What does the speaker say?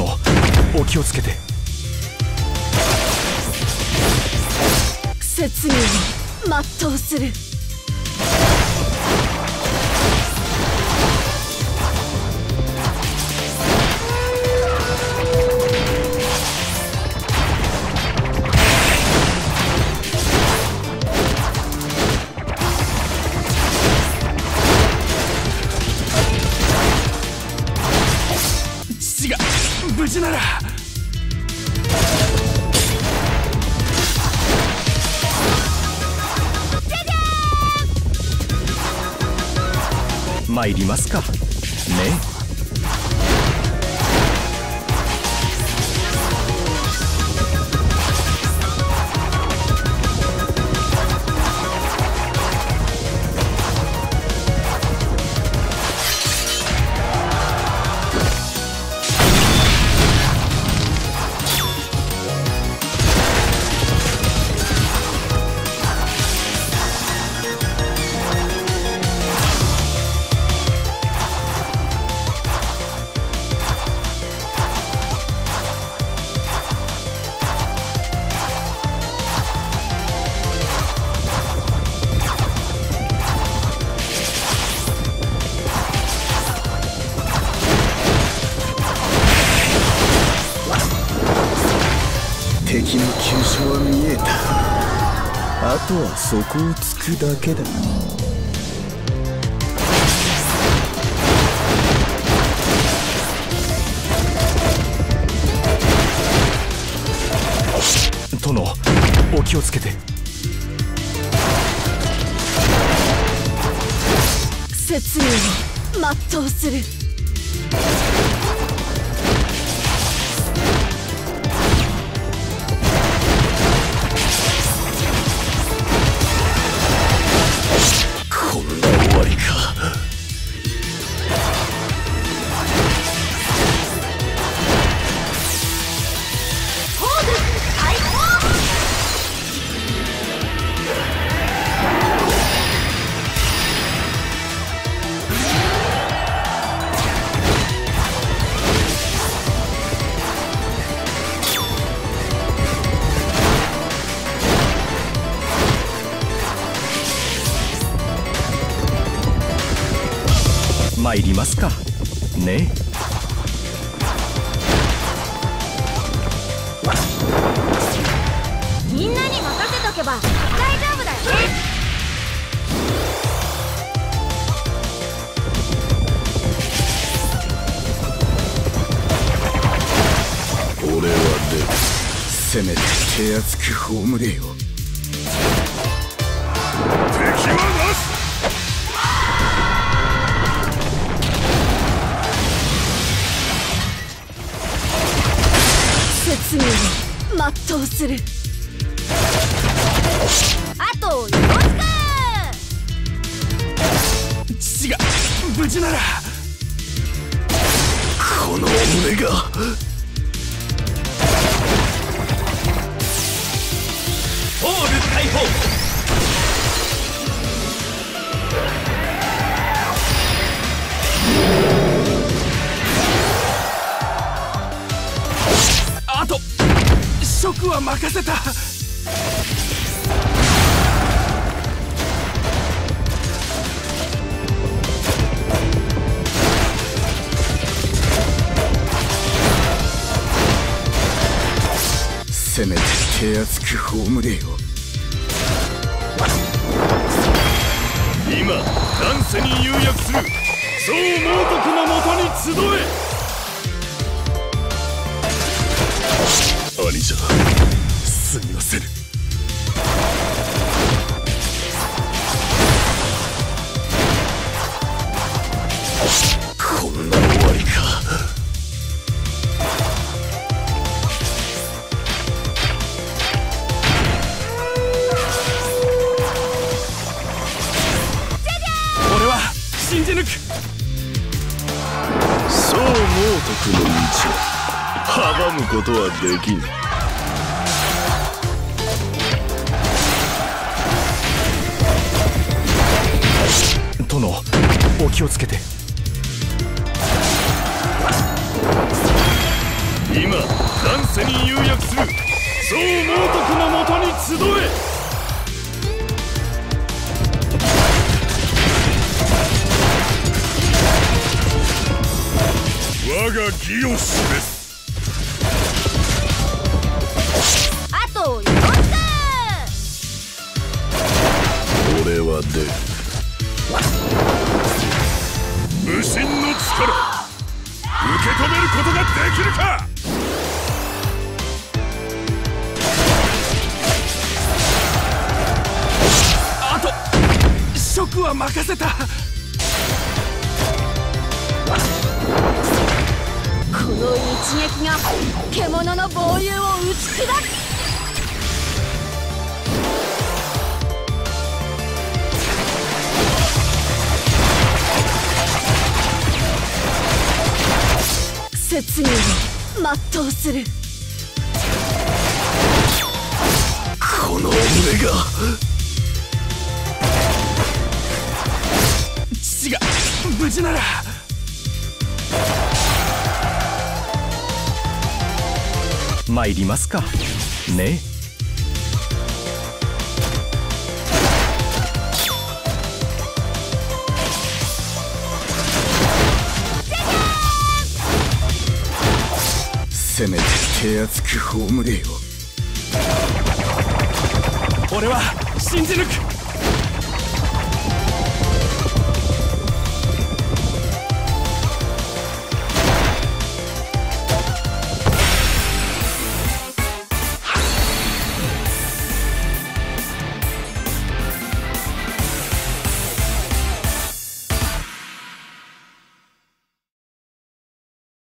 お気をつけて。 説明を全うする。 父が無事なら。参りますかね。 敵の急所は見えた。あとはそこを突くだけだ。 殿、お気をつけて。 説明を全うする。 参りますかね。 みんなに任せとけば大丈夫だよね。 俺はせめて手厚く葬れよ。敵はなし。 説明を全うする。あとよろしく。 父が無事なら。 この俺がホール解放。あと職は任せた。 せめて手厚く葬れよ。 今乱世に釉薬する宋猛徳のもとに集え。兄者、すみません。 こんな終わりか。 俺は信じ抜く。 宋猛徳の道を阻むことはできん。 殿、お気をつけて。 乱世に釉薬する宋猛徳のもとに集え。我が義を示す。 あと4つ。 俺は出る。 無心の力受け止めることができるか。 あと職は任せた。 この一撃が獣の防御を打ち砕く。説明を全うする。 この俺が父が無事なら。参りますかね。 せめて手厚く葬れよ。 俺は信じ抜く。